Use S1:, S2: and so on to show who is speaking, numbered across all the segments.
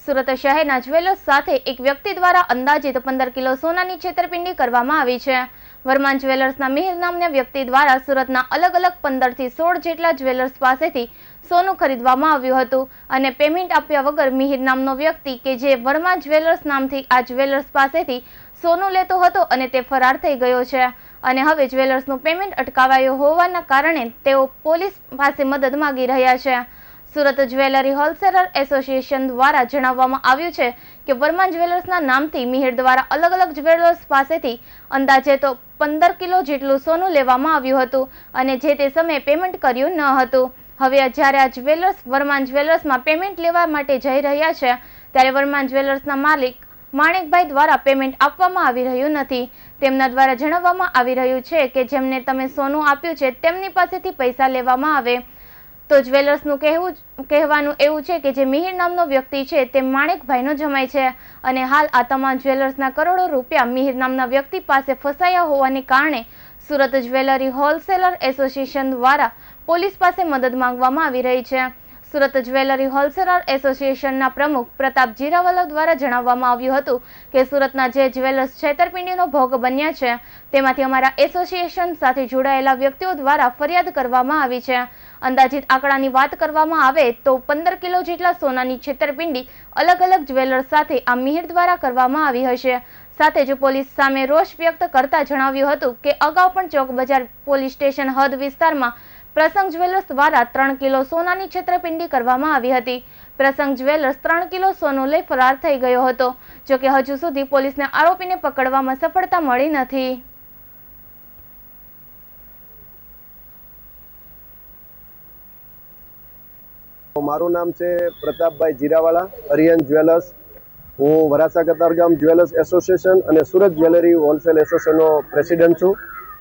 S1: સુરત શહેરના જ્વેલર્સ સાથે એક વ્યક્તિ દ્વારા અંદાજિત 15 કિલો સોનાની છેતરપિંડી કરવામાં આવી છે। વર્મા જ્વેલર્સના મિહિર નામના વ્યક્તિ દ્વારા સુરતના અલગ અલગ 15 થી 16 જેટલા જ્વેલર્સ પાસેથી સોનું ખરીદવામાં આવ્યું હતું અને પેમેન્ટ આપ્યા વગર મિહિર નામનો વ્યક્તિ કે જે વર્મા જ્વેલર્સ નામથી આ જ્વેલર્સ પાસેથી સોનું લેતો હતો અને તે ફરાર થઈ ગયો છે અને હવે જ્વેલર્સનું પેમેન્ટ અટકાવાયું હોવાના કારણે તેઓ પોલીસ પાસે મદદ માંગી રહ્યા છે। સુરત જ્વેલરી હોલસેલર એસોસિએશન દ્વારા જણાવવામાં આવ્યું છે કે વર્મા જ્વેલર્સના નામથી મિહિર દ્વારા અલગ અલગ જ્વેલર્સ પાસેથી અંદાજે તો 15 કિલો જેટલું સોનું લેવામાં આવ્યું હતું અને જે તે સમયે પેમેન્ટ કર્યું ન હતું। હવે જ્યારે આ જ્વેલર્સ વર્મા જ્વેલર્સમાં પેમેન્ટ લેવા માટે જઈ રહ્યા છે ત્યારે વર્મા જ્વેલર્સના માલિક માણેકભાઈ દ્વારા પેમેન્ટ આપવામાં આવી રહ્યું નથી। તેમના દ્વારા જણાવવામાં આવી રહ્યું છે કે જેમને તમે સોનું આપ્યું છે તેમની પાસેથી પૈસા લેવામાં આવે। તો જ્વેલર્સનું કહેવાનું એવું છે કે જે મિહિર નામનો વ્યક્તિ છે તે માણેકભાઈનો જમાઈ છે અને હાલ આ તમામ જ્વેલર્સના કરોડો રૂપિયા મિહિર નામના વ્યક્તિ પાસે ફસાયા હોવાને કારણે સુરત જ્વેલરી હોલસેલર એસોસિએશન દ્વારા પોલીસ પાસે મદદ માંગવામાં આવી રહી છે। સુરત જ્વેલરી હોલસેલર એસોસિએશનના પ્રમુખ પ્રતાપ જીરાવાલા દ્વારા જણાવવામાં આવ્યું હતું કે સુરતના જે જ્વેલર્સ છેતરપિંડીનો ભોગ બન્યા છે તેમાંથી અમારા એસોસિએશન સાથે જોડાયેલા વ્યક્તિઓ દ્વારા ફરિયાદ કરવામાં આવી છે। અંદાજિત આંકડાની વાત કરવામાં આવે તો 15 કિલો જેટલા સોનાની છેતરપિંડી અલગ અલગ જ્વેલર્સ સાથે આ મિહિર દ્વારા કરવામાં આવી હશે। સાથે જ પોલીસ સામે રોષ વ્યક્ત કરતા જણાવ્યું હતું કે અગાઉ પણ ચોક બજાર પોલીસ સ્ટેશન હદ વિસ્તારમાં પ્રસંગ જ્વેલર્સ દ્વારા 3 કિલો સોનાની છેતરપિંડી કરવામાં આવી હતી। પ્રસંગ જ્વેલર્સ 3 કિલો સોનું લઈ ફરાર થઈ ગયો હતો, જોકે હજુ સુધી પોલીસને આરોપીને પકડવામાં સફળતા મળી નથી।
S2: મારું નામ છે પ્રતાપભાઈ જીરાવાલા, અરિયન જ્વેલર્સ। હું વરાસા કતારગામ જ્વેલર્સ એસોસિએશન અને સુરત જ્વેલરી હોલસેલ એસોસિએશનનો પ્રેસિડેન્ટ છું।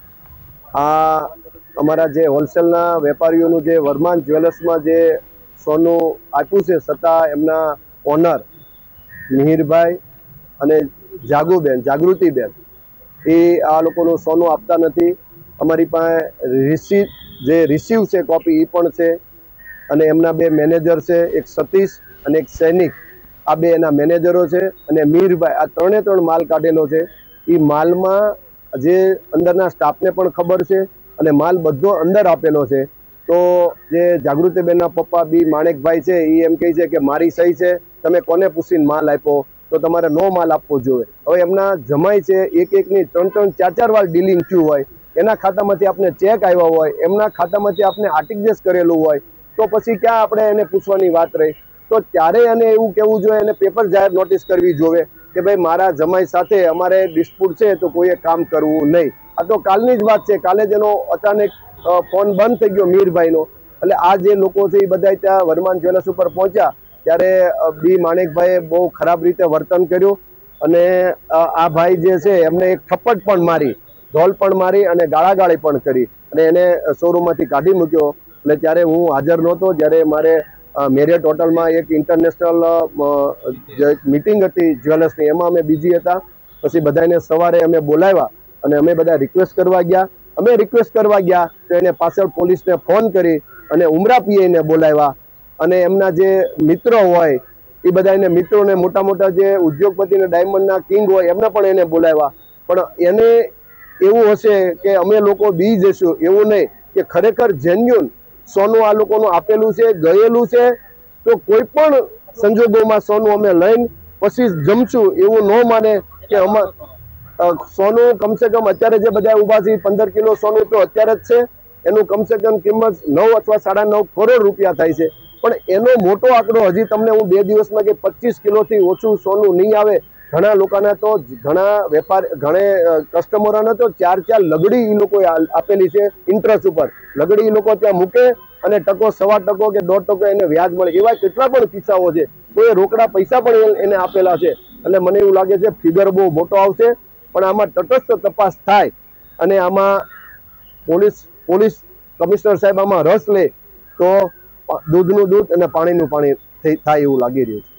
S2: આ અમારા જે હોલસેલના વેપારીઓનું જે વર્મા જ્વેલર્સમાં જે સોનું આપ્યું છે છતાં એમના ઓનર મિહિરભાઈ અને જાગૃતિબેન એ આ લોકોનું સોનું આપતા નથી। અમારી પાસે રિસીવ છે કોપી એ પણ છે અને એમના બે મેનેજર છે, એક સતીશ અને એક સૈનિક, આ બે એના મેનેજરો છે અને મિહિરભાઈ આ ત્રણે માલ કાઢેલો છે। એ માલમાં જે અંદરના સ્ટાફને પણ ખબર છે અને માલ બધો અંદર આપેલો છે। તો જે જાગૃતિબેનના પપ્પા બી માણેકભાઈ છે એ એમ કહે છે કે મારી સહી છે, તમે કોને પૂછીને માલ આપ્યો, તો તમારે નો માલ આપવો જોઈએ। હવે એમના જમાઈ છે એકની 3 4 વાર ડીલિંગ થયું હોય, એના ખાતામાંથી આપણે ચેક આવ્યા હોય, એમના ખાતામાંથી આપણે આર્ટિગેસ કરેલું હોય, તો પછી ક્યાં આપણે એને પૂછવાની વાત રહી। તો ત્યારે એને એવું કહેવું જોઈએ, એને પેપર જાહેર નોટિસ કરવી જોઈએ કે ભાઈ મારા જમાઈ સાથે અમારે ડિસ્પ્યુટ છે તો કોઈએ કામ કરવું નહીં। આ તો કાલની જ વાત છે, કાલે જ એનો અચાનક ફોન બંધ થઈ ગયો મિહિરભાઈનો। એટલે આ જે લોકો છે એ બધા ત્યાં વર્મા જ્વેલર્સ ઉપર પહોંચ્યા ત્યારે બી માણેકભાઈએ બહુ ખરાબ રીતે વર્તન કર્યું અને આ ભાઈ જે છે એમને એક થપ્પડ પણ મારી, ઢોલ પણ મારી અને ગાળાગાળી પણ કરી અને એને શોરૂમમાંથી કાઢી મૂક્યો। એટલે ત્યારે હું હાજર નહોતો, જ્યારે મારે મેરિયટ હોટલમાં એક ઇન્ટરનેશનલ મીટિંગ હતી જ્વેલર્સની, એમાં અમે બીજી હતા। પછી બધાને સવારે અમે બોલાવ્યા અને અમે બધા રિક્વેસ્ટ કરવા ગયા। અમે રિક્વેસ્ટ કરવા ગયા તો એને પાછળ પોલીસને ફોન કરી અને ઉમરા પીઆઈને બોલાવ્યા અને એમના જે મિત્રો હોય એ બધા એને મિત્રોને મોટા જે ઉદ્યોગપતિને ડાયમંડના કિંગ હોય એમને પણ એને બોલાવ્યા। પણ એને એવું હશે કે અમે લોકો બી જઈશું, એવું નહીં કે ખરેખર જેન્યુન સોનું આ લોકોનું આપેલું છે, ગયેલું છે, તો કોઈ પણ સંજોગોમાં સોનું અમે લઈને પછી જમશું એવું ન માને કે સોનું કમસે કમ અત્યારે જે બધા ઉભા છે 15 કિલો સોનું તો અત્યારે જ છે, એનું કમસે કમ કિંમત 9 અથવા 9.5 કરોડ રૂપિયા થાય છે। પણ એનો મોટો આંકડો હજી તમને હું 2 દિવસમાં કે 25 કિલોથી ઓછું સોનું નહીં આવે। ઘણા લોકોના તો ઘણા કસ્ટમરોને તો 4 લગડી એ લોકોએ આપેલી છે ઇન્ટરેસ્ટ ઉપર। લગડી એ લોકો ત્યાં મૂકે અને 1% કે 1.5% એને વ્યાજ મળે, એવા કેટલા પણ કિસ્સાઓ છે। તો એ રોકડા પૈસા પણ એને આપેલા છે। એટલે મને એવું લાગે છે ફિગર બહુ મોટો આવશે, પણ આમાં તટસ્થ તપાસ થાય અને આમાં પોલીસ કમિશનર સાહેબ આમાં રસ લે તો દૂધનું દૂધ અને પાણીનું પાણી થાય એવું લાગી રહ્યું છે।